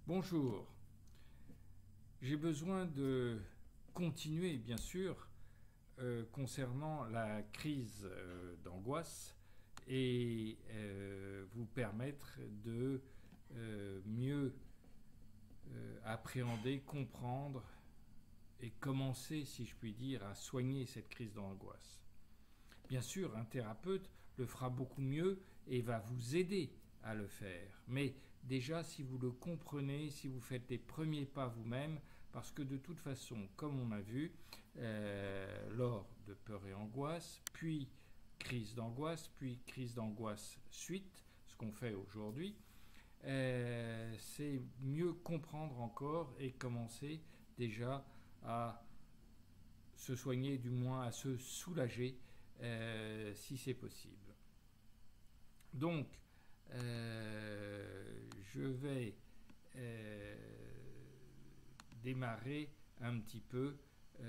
Bonjour, j'ai besoin de continuer bien sûr concernant la crise d'angoisse et vous permettre de mieux appréhender, comprendre et commencer, si je puis dire, à soigner cette crise d'angoisse. Bien sûr, un thérapeute le fera beaucoup mieux et va vous aider à le faire. Mais déjà, si vous le comprenez, si vous faites les premiers pas vous-même, parce que de toute façon, comme on a vu, lors de peur et angoisse, puis crise d'angoisse suite, ce qu'on fait aujourd'hui, c'est mieux comprendre encore et commencer déjà à se soigner, du moins à se soulager si c'est possible. Donc, je vais euh, démarrer un petit peu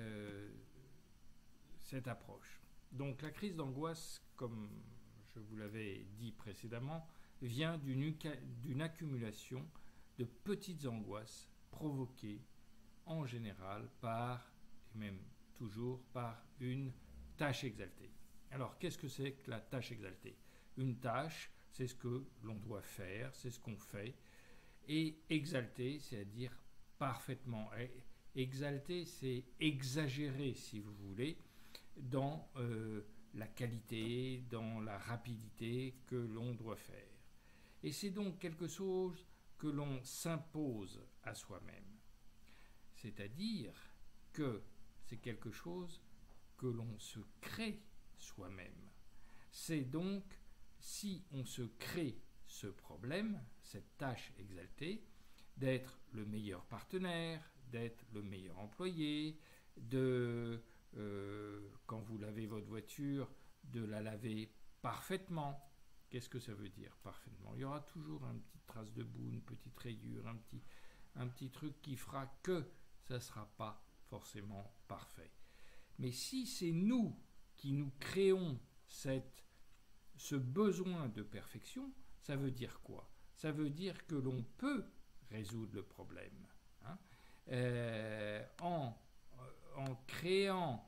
cette approche. Donc, la crise d'angoisse, comme je vous l'avais dit précédemment, vient d'une accumulation de petites angoisses provoquées en général par, et même toujours, par une tâche exaltée. Alors, qu'est-ce que c'est que la tâche exaltée? Une tâche, c'est ce que l'on doit faire, c'est ce qu'on fait. Et exalté, c'est-à-dire parfaitement. Exalté, c'est exagéré, si vous voulez, dans la qualité, dans la rapidité que l'on doit faire. Et c'est donc quelque chose que l'on s'impose à soi-même. C'est-à-dire que c'est quelque chose que l'on se crée soi-même. C'est donc si on se crée ce problème, cette tâche exaltée, d'être le meilleur partenaire, d'être le meilleur employé, quand vous lavez votre voiture, de la laver parfaitement. Qu'est-ce que ça veut dire parfaitement? Il y aura toujours une petite trace de boue, une petite rayure, un petit truc qui fera que ça ne sera pas forcément parfait. Mais si c'est nous qui nous créons ce besoin de perfection, ça veut dire quoi? Ça veut dire que l'on peut résoudre le problème. Hein, en créant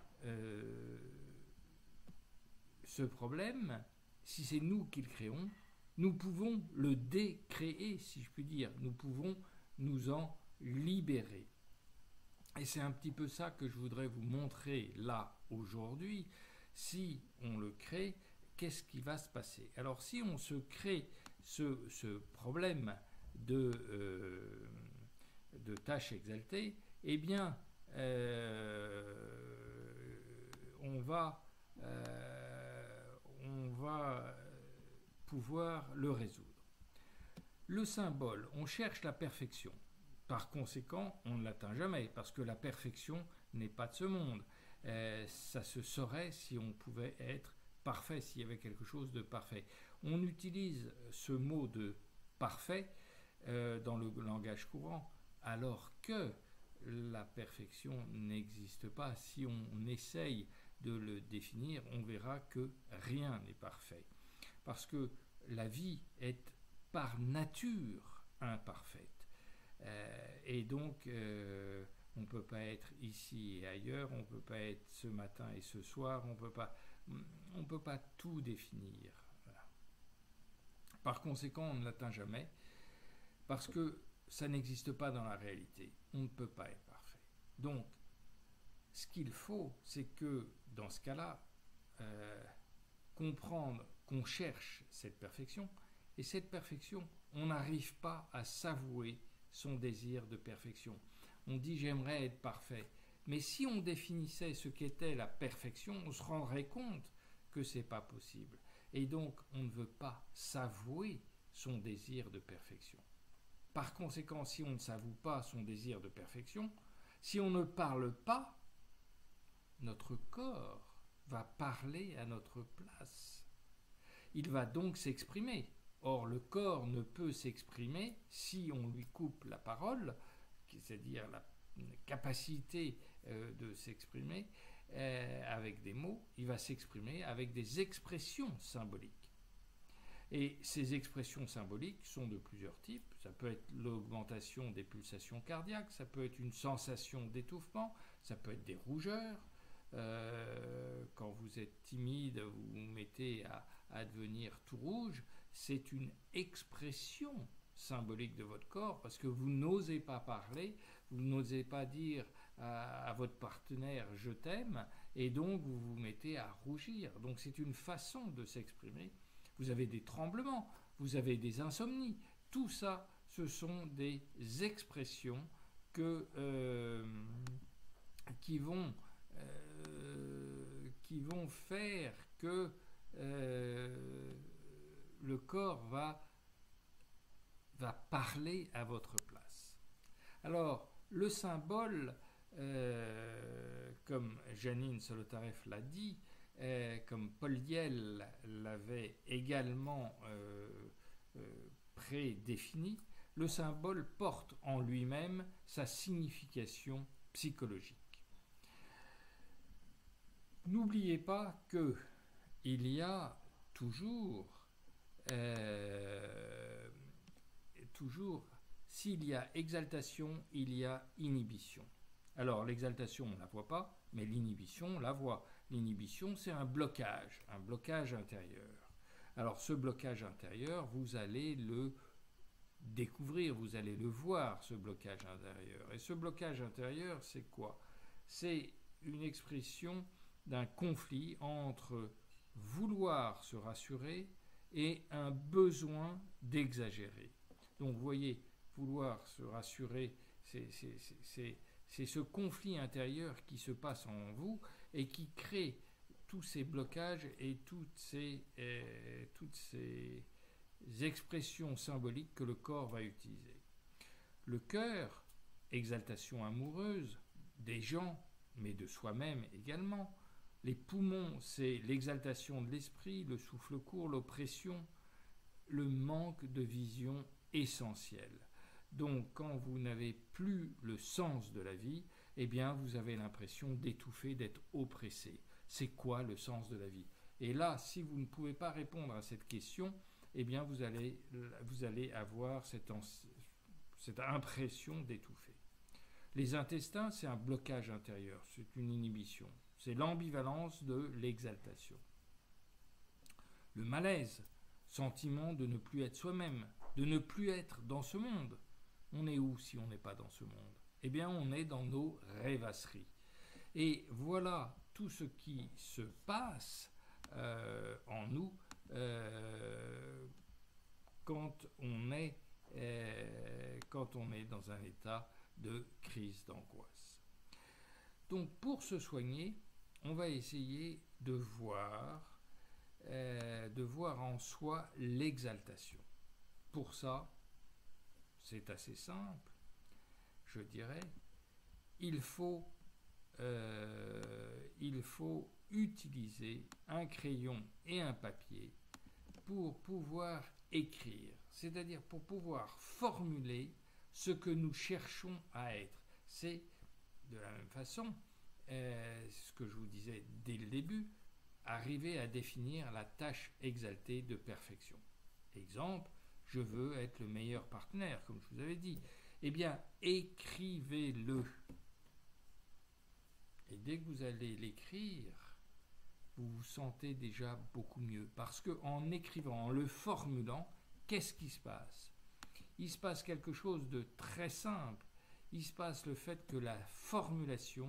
ce problème, si c'est nous qui le créons, nous pouvons le décréer, si je puis dire. Nous pouvons nous en libérer. Et c'est un petit peu ça que je voudrais vous montrer là, aujourd'hui. Si on le crée, qu'est-ce qui va se passer? Alors, si on se crée ce problème de tâche exaltée, eh bien, on va pouvoir le résoudre. Le symbole, on cherche la perfection. Par conséquent, on ne l'atteint jamais, parce que la perfection n'est pas de ce monde. Ça se saurait si on pouvait être parfait, s'il y avait quelque chose de parfait. On utilise ce mot de parfait dans le langage courant, alors que la perfection n'existe pas. Si on essaye de le définir, on verra que rien n'est parfait. Parce que la vie est par nature imparfaite. Et donc, on ne peut pas être ici et ailleurs, on ne peut pas être ce matin et ce soir, on ne peut pas tout définir. Voilà. Par conséquent, on ne l'atteint jamais, parce que ça n'existe pas dans la réalité. On ne peut pas être parfait. Donc, ce qu'il faut, c'est que, dans ce cas-là, comprendre qu'on cherche cette perfection, et cette perfection, on n'arrive pas à s'avouer son désir de perfection. On dit j'aimerais être parfait, mais si on définissait ce qu'était la perfection, on se rendrait compte que c'est pas possible. Et donc, on ne veut pas s'avouer son désir de perfection. Par conséquent, si on ne s'avoue pas son désir de perfection, si on ne parle pas, notre corps va parler à notre place. Il va donc s'exprimer. Or, le corps ne peut s'exprimer si on lui coupe la parole, c'est-à-dire la capacité de s'exprimer avec des mots. Il va s'exprimer avec des expressions symboliques. Et ces expressions symboliques sont de plusieurs types. Ça peut être l'augmentation des pulsations cardiaques, ça peut être une sensation d'étouffement, ça peut être des rougeurs. Quand vous êtes timide, vous vous mettez à devenir tout rouge. C'est une expression symbolique de votre corps parce que vous n'osez pas parler, vous n'osez pas dire à votre partenaire je t'aime et donc vous vous mettez à rougir. Donc c'est une façon de s'exprimer. Vous avez des tremblements, vous avez des insomnies. Tout ça, ce sont des expressions qui vont faire que le corps va parler à votre place. Alors, le symbole, comme Janine Solotareff l'a dit, comme Paul Yell l'avait également prédéfini, le symbole porte en lui-même sa signification psychologique. N'oubliez pas qu'il y a toujours, s'il y a exaltation, il y a inhibition. Alors l'exaltation, on ne la voit pas, mais l'inhibition, on la voit. L'inhibition, c'est un blocage intérieur. Alors ce blocage intérieur, vous allez le découvrir, vous allez le voir, ce blocage intérieur. Et ce blocage intérieur, c'est quoi? C'est une expression d'un conflit entre vouloir se rassurer et un besoin d'exagérer. Donc vous voyez, vouloir se rassurer, c'est ce conflit intérieur qui se passe en vous et qui crée tous ces blocages et toutes ces expressions symboliques que le corps va utiliser. Le cœur, exaltation amoureuse des gens, mais de soi-même également. Les poumons, c'est l'exaltation de l'esprit, le souffle court, l'oppression, le manque de vision essentielle. Donc, quand vous n'avez plus le sens de la vie, eh bien, vous avez l'impression d'étouffer, d'être oppressé. C'est quoi le sens de la vie? Et là, si vous ne pouvez pas répondre à cette question, eh bien, vous allez avoir cette impression d'étouffer. Les intestins, c'est un blocage intérieur, c'est une inhibition. C'est l'ambivalence de l'exaltation. Le malaise, sentiment de ne plus être soi-même, de ne plus être dans ce monde. On est où si on n'est pas dans ce monde? Eh bien, on est dans nos rêvasseries. Et voilà tout ce qui se passe en nous quand on est dans un état de crise d'angoisse. Donc, pour se soigner, on va essayer de voir en soi l'exaltation. Pour ça, c'est assez simple, je dirais. Il faut utiliser un crayon et un papier pour pouvoir écrire, c'est-à-dire pour pouvoir formuler ce que nous cherchons à être. C'est de la même façon, ce que je vous disais dès le début, arriver à définir la tâche exaltée de perfection. Exemple, je veux être le meilleur partenaire, comme je vous avais dit. Eh bien, écrivez-le. Et dès que vous allez l'écrire, vous vous sentez déjà beaucoup mieux. Parce qu'en écrivant, en le formulant, qu'est-ce qui se passe? Il se passe quelque chose de très simple. Il se passe le fait que la formulation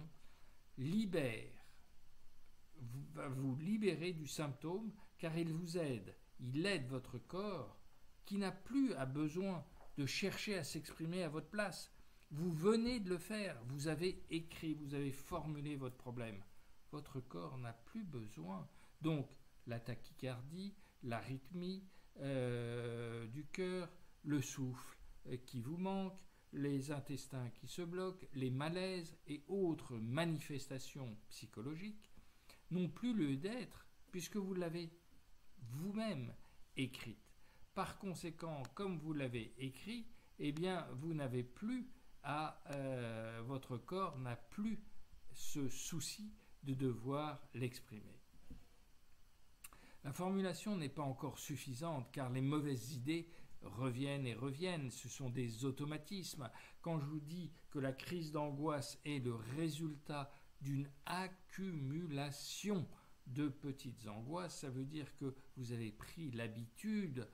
va vous libérer du symptôme, car il vous aide. Il aide votre corps qui n'a plus besoin de chercher à s'exprimer à votre place. Vous venez de le faire, vous avez écrit, vous avez formulé votre problème. Votre corps n'a plus besoin. Donc, la tachycardie, l'arythmie du cœur, le souffle qui vous manque, les intestins qui se bloquent, les malaises et autres manifestations psychologiques n'ont plus lieu d'être puisque vous l'avez vous-même écrite. Par conséquent, comme vous l'avez écrit, eh bien, vous n'avez plus votre corps n'a plus ce souci de devoir l'exprimer. La formulation n'est pas encore suffisante car les mauvaises idées reviennent et reviennent, ce sont des automatismes. Quand je vous dis que la crise d'angoisse est le résultat d'une accumulation de petites angoisses, ça veut dire que vous avez pris l'habitude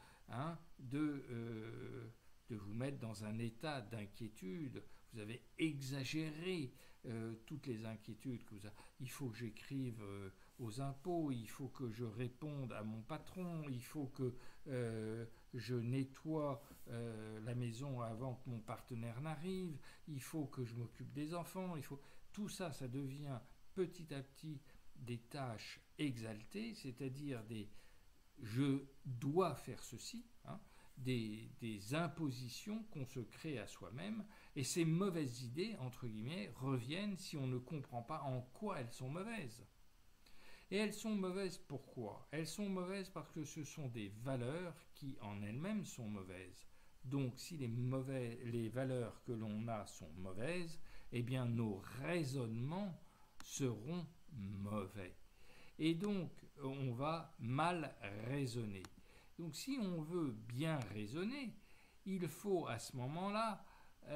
de vous mettre dans un état d'inquiétude, vous avez exagéré toutes les inquiétudes que vous avez. Il faut que j'écrive aux impôts, il faut que je réponde à mon patron, il faut que je nettoie la maison avant que mon partenaire n'arrive, il faut que je m'occupe des enfants, tout ça, ça devient petit à petit des tâches exaltées, c'est-à-dire des je dois faire ceci, des impositions qu'on se crée à soi-même, et ces mauvaises idées, entre guillemets, reviennent si on ne comprend pas en quoi elles sont mauvaises. Et elles sont mauvaises pourquoi ? Elles sont mauvaises parce que ce sont des valeurs qui en elles-mêmes sont mauvaises. Donc si les valeurs que l'on a sont mauvaises, eh bien nos raisonnements seront mauvais. Et donc on va mal raisonner. Donc si on veut bien raisonner, il faut à ce moment-là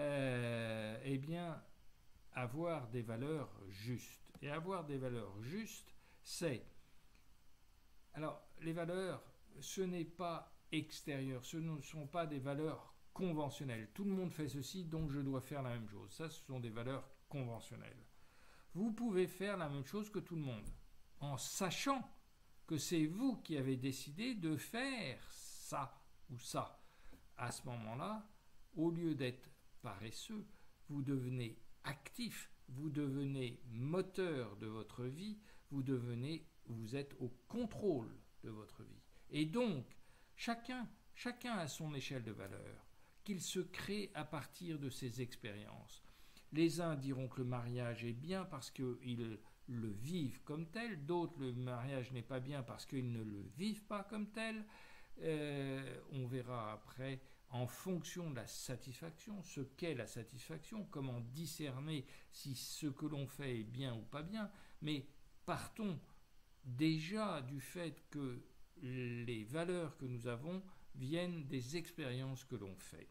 eh bien, avoir des valeurs justes. Et avoir des valeurs justes, c'est... Alors, les valeurs, ce n'est pas extérieur, ce ne sont pas des valeurs conventionnelles. Tout le monde fait ceci, donc je dois faire la même chose. Ça, ce sont des valeurs conventionnelles. Vous pouvez faire la même chose que tout le monde, en sachant que c'est vous qui avez décidé de faire ça ou ça. À ce moment-là, au lieu d'être paresseux, vous devenez actif, vous devenez moteur de votre vie, vous êtes au contrôle de votre vie. Et donc, chacun a son échelle de valeur, qu'il se crée à partir de ses expériences. Les uns diront que le mariage est bien parce qu'ils le vivent comme tel, d'autres le mariage n'est pas bien parce qu'ils ne le vivent pas comme tel. On verra après, en fonction de la satisfaction, ce qu'est la satisfaction, comment discerner si ce que l'on fait est bien ou pas bien, mais partons déjà du fait que les valeurs que nous avons viennent des expériences que l'on fait.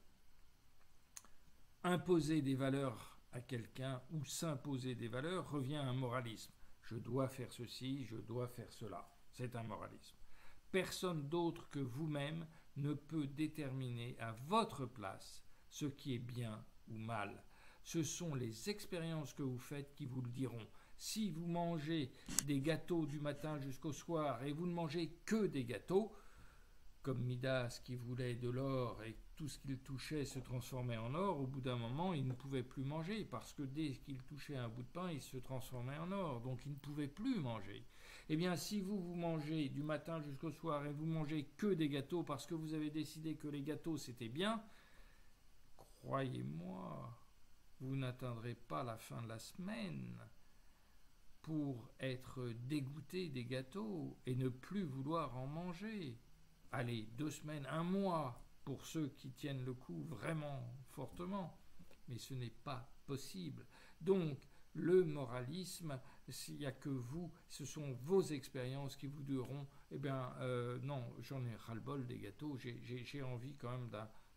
Imposer des valeurs à quelqu'un ou s'imposer des valeurs revient à un moralisme. Je dois faire ceci, je dois faire cela. C'est un moralisme. Personne d'autre que vous-même ne peut déterminer à votre place ce qui est bien ou mal. Ce sont les expériences que vous faites qui vous le diront. Si vous mangez des gâteaux du matin jusqu'au soir et vous ne mangez que des gâteaux, comme Midas qui voulait de l'or et tout ce qu'il touchait se transformait en or, au bout d'un moment, il ne pouvait plus manger parce que dès qu'il touchait un bout de pain, il se transformait en or, donc il ne pouvait plus manger. Eh bien, si vous mangez du matin jusqu'au soir et vous mangez que des gâteaux parce que vous avez décidé que les gâteaux c'était bien, croyez-moi, vous n'atteindrez pas la fin de la semaine pour être dégoûté des gâteaux et ne plus vouloir en manger. Allez, 2 semaines, 1 mois pour ceux qui tiennent le coup vraiment fortement, mais ce n'est pas possible. Donc, le moralisme, s'il n'y a que vous, ce sont vos expériences qui vous diront, eh bien, non, j'en ai ras-le-bol des gâteaux, j'ai envie quand même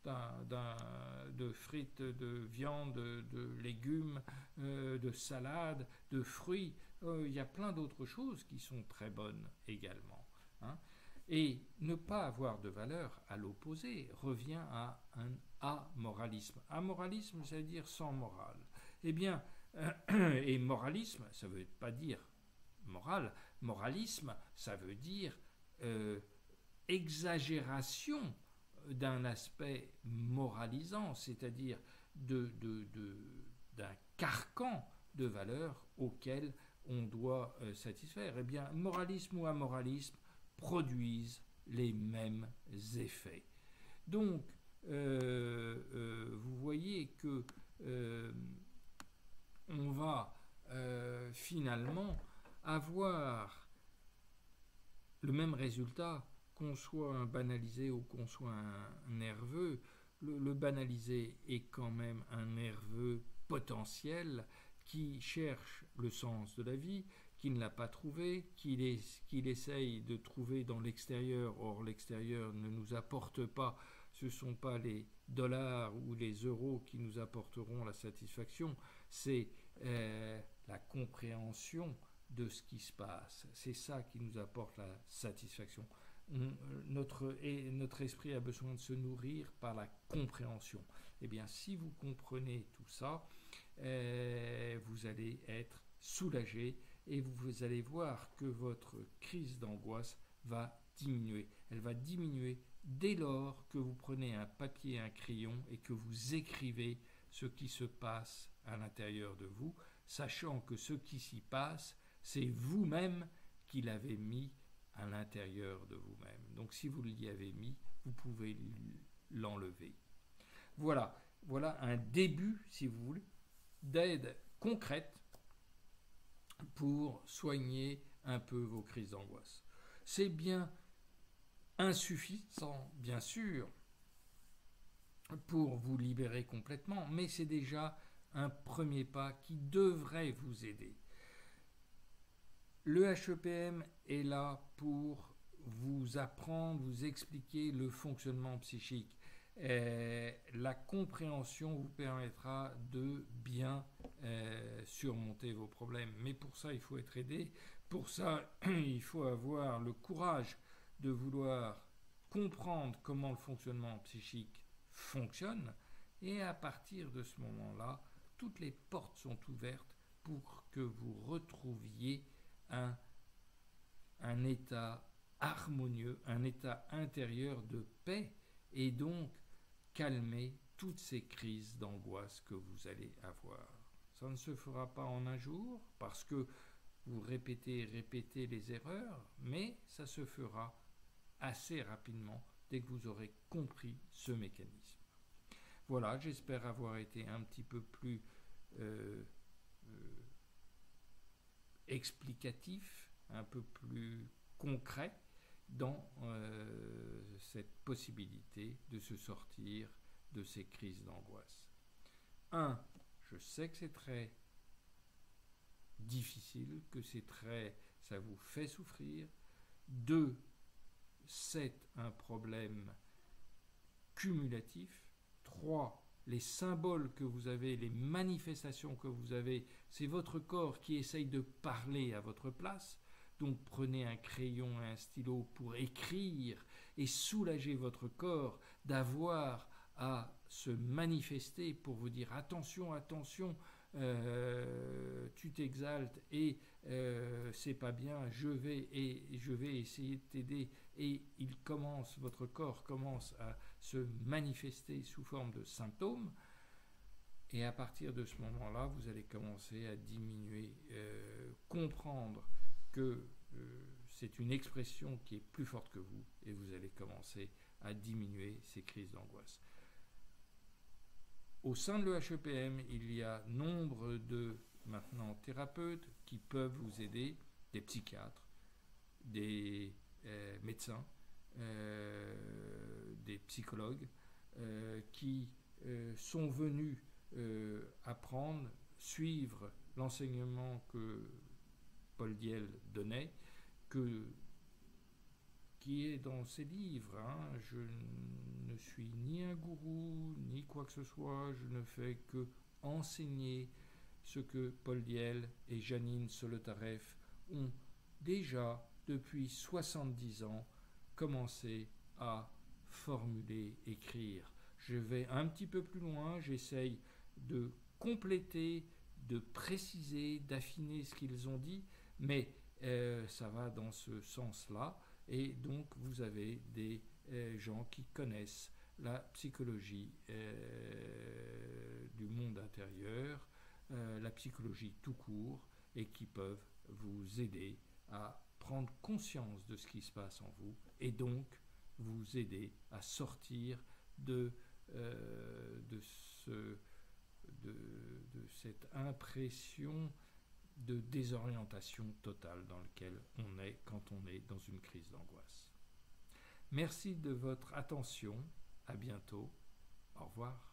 de frites, de viande, de légumes, de salade, de fruits. Il y a plein d'autres choses qui sont très bonnes également. Et ne pas avoir de valeur à l'opposé revient à un amoralisme. Amoralisme, c'est-à-dire sans morale. Eh bien, et moralisme, ça ne veut pas dire moral. Moralisme, ça veut dire exagération d'un aspect moralisant, c'est-à-dire d'un carcan de valeurs auquel on doit satisfaire. Eh bien, moralisme ou amoralisme produisent les mêmes effets. Donc, vous voyez que on va finalement avoir le même résultat qu'on soit un banalisé ou qu'on soit un nerveux. Le banalisé est quand même un nerveux potentiel qui cherche le sens de la vie, qu'il ne l'a pas trouvé, qu'il essaye de trouver dans l'extérieur. Or, l'extérieur ne nous apporte pas, ce ne sont pas les dollars ou les euros qui nous apporteront la satisfaction, c'est la compréhension de ce qui se passe. C'est ça qui nous apporte la satisfaction. Notre esprit a besoin de se nourrir par la compréhension. Eh bien, si vous comprenez tout ça, vous allez être soulagé et vous allez voir que votre crise d'angoisse va diminuer. Elle va diminuer dès lors que vous prenez un papier et un crayon et que vous écrivez ce qui se passe à l'intérieur de vous, sachant que ce qui s'y passe, c'est vous-même qui l'avez mis à l'intérieur de vous-même. Donc si vous l'y avez mis, vous pouvez l'enlever. Voilà un début, si vous voulez, d'aide concrète pour soigner un peu vos crises d'angoisse. C'est bien insuffisant, bien sûr, pour vous libérer complètement, mais c'est déjà un premier pas qui devrait vous aider. Le HEPM est là pour vous apprendre, vous expliquer le fonctionnement psychique. La compréhension vous permettra de bien surmonter vos problèmes. Mais pour ça, il faut être aidé. Pour ça, il faut avoir le courage de vouloir comprendre comment le fonctionnement psychique fonctionne. Et à partir de ce moment-là, toutes les portes sont ouvertes pour que vous retrouviez un état harmonieux, un état intérieur de paix, et donc calmer toutes ces crises d'angoisse que vous allez avoir. Ça ne se fera pas en un jour, parce que vous répétez les erreurs, mais ça se fera assez rapidement dès que vous aurez compris ce mécanisme. Voilà, j'espère avoir été un petit peu plus explicatif, un peu plus concret dans cette possibilité de se sortir de ces crises d'angoisse. 1. Je sais que c'est très difficile, que ça vous fait souffrir. 2. C'est un problème cumulatif. 3. Les symboles que vous avez, les manifestations que vous avez, c'est votre corps qui essaye de parler à votre place. Donc prenez un crayon et un stylo pour écrire et soulager votre corps d'avoir à se manifester pour vous dire attention, attention, tu t'exaltes et c'est pas bien, je vais essayer de t'aider, et votre corps commence à se manifester sous forme de symptômes, et à partir de ce moment-là, vous allez commencer à diminuer, comprendre que c'est une expression qui est plus forte que vous, et vous allez commencer à diminuer ces crises d'angoisse. Au sein de l'EHEPM, il y a nombre de maintenant thérapeutes qui peuvent vous aider, des psychiatres, des médecins, des psychologues qui sont venus apprendre, suivre l'enseignement que Paul Diel donnait, qui est dans ses livres. Je ne suis ni un gourou, ni quoi que ce soit, je ne fais que enseigner ce que Paul Diel et Janine Solotareff ont déjà, depuis 70 ans, commencé à formuler, écrire. Je vais un petit peu plus loin, j'essaye de compléter, de préciser, d'affiner ce qu'ils ont dit, mais ça va dans ce sens-là. Et donc, vous avez des gens qui connaissent la psychologie du monde intérieur, la psychologie tout court, et qui peuvent vous aider à prendre conscience de ce qui se passe en vous, et donc vous aider à sortir de cette impression de désorientation totale dans laquelle on est quand on est dans une crise d'angoisse. Merci de votre attention, à bientôt, au revoir.